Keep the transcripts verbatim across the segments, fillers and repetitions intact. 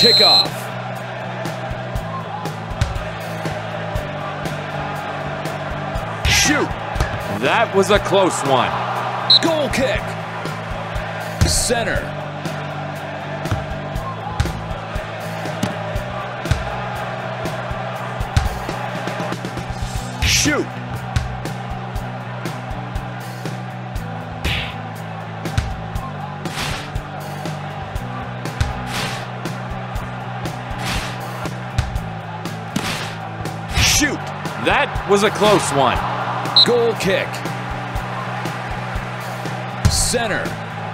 Kickoff. Shoot. That was a close one. Goal kick. Center. Shoot. Shoot. That was a close one. Goal kick. Center.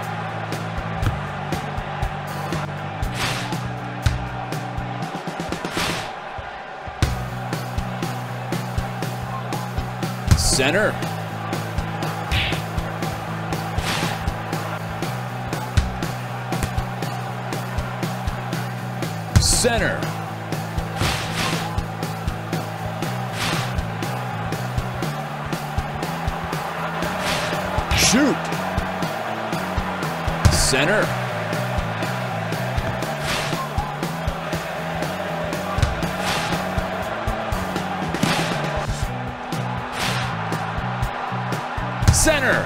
Center. Center. Shoot. Center. Center.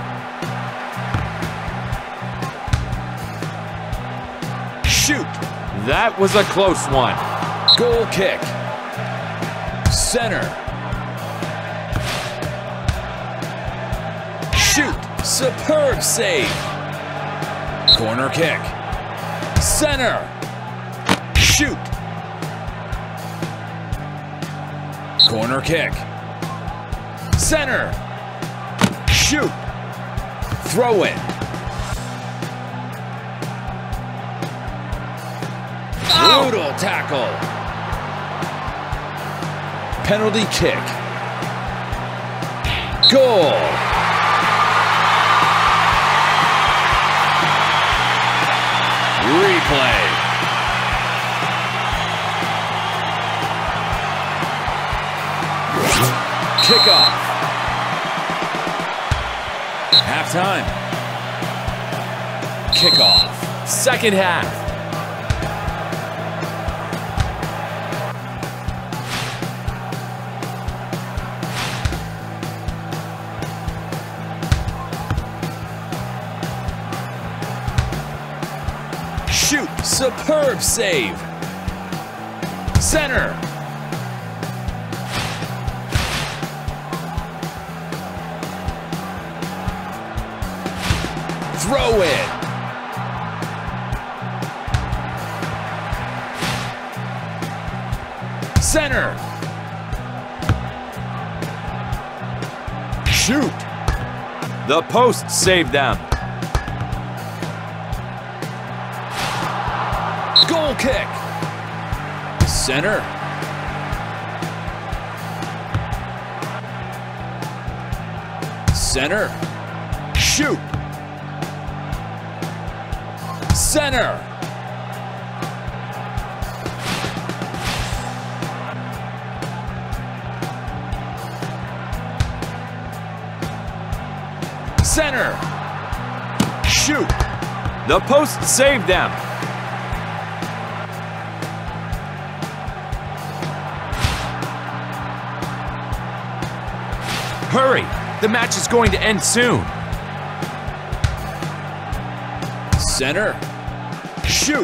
Shoot. That was a close one. Goal kick. Center. Shoot. Superb save. Corner kick. Center. Shoot. Corner kick. Center. Shoot. Throw it. Brutal tackle. Penalty kick. Goal. Replay. Kickoff. Halftime. Kickoff. Second half. Shoot. Superb save. Center. Throw it. Center. Shoot. The post saved them. Goal kick. Center. Center. Shoot. Center. Center. Shoot. The post saved them. Hurry! The match is going to end soon. Center. Shoot.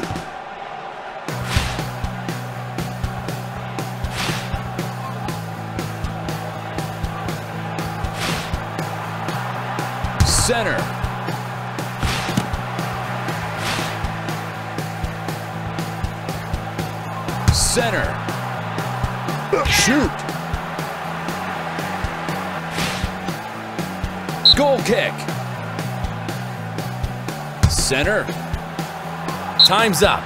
Center. Center. Shoot. Goal kick. Center. Time's up.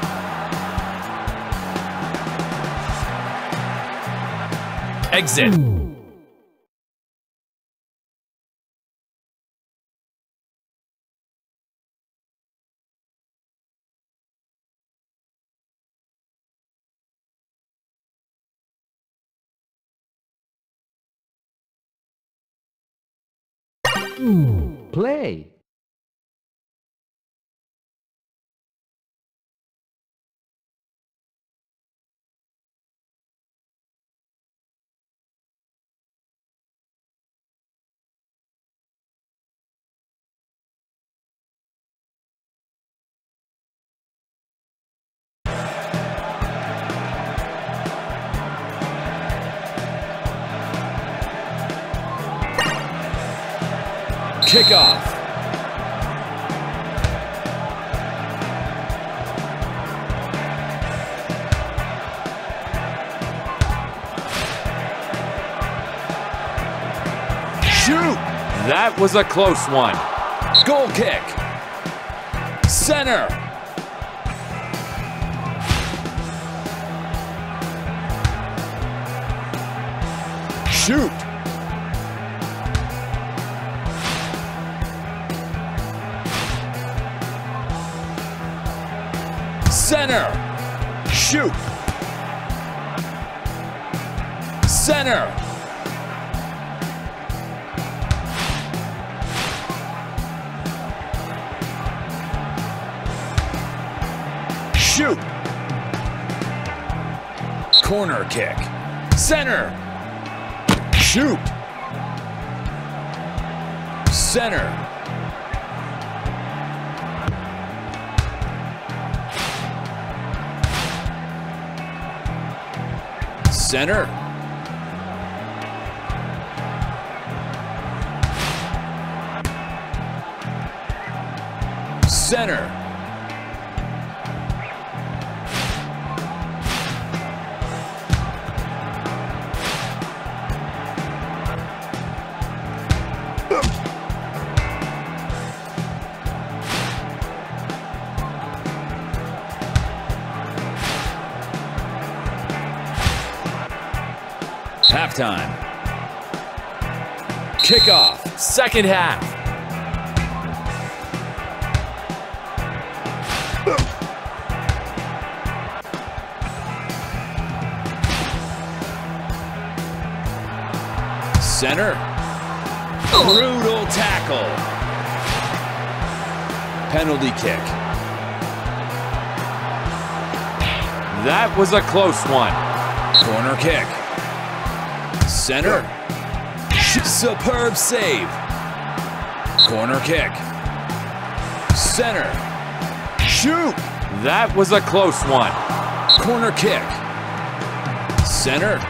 Exit. Play. Kickoff. Shoot! That was a close one. Goal kick. Center. Shoot. Center. Shoot. Center. Shoot. Corner kick. Center. Shoot. Center. Center. Center. Halftime. Kickoff. Second half. Center. Brutal tackle. Penalty kick. That was a close one. Corner kick. Center. Superb save. Corner kick. Center. Shoot. That was a close one. Corner kick. Center.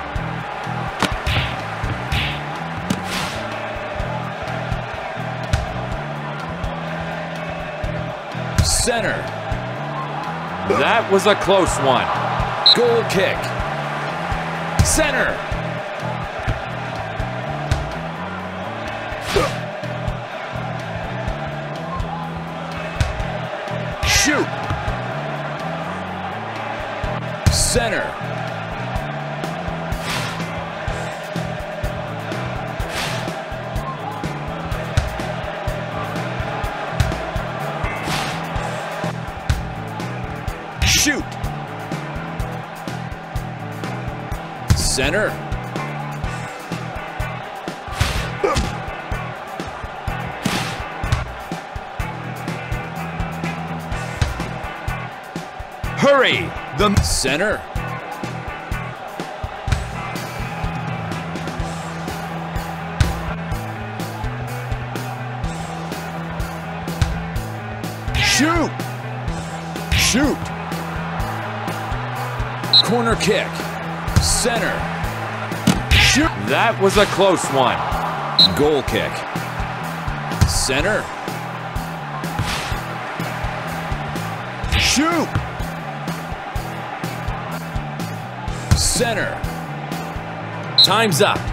Center. That was a close one. Goal kick. Center. Shoot. Center. Shoot. Center. Hurry! The center. Shoot! Shoot! Corner kick. Center. Shoot! That was a close one. Goal kick. Center. Shoot! Center. Time's up.